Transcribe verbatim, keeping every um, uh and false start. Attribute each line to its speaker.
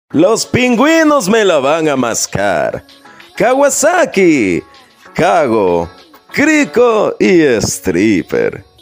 Speaker 1: Los pingüinos me la van a mascar. Kawasaki, Kago, Crico y Stripper.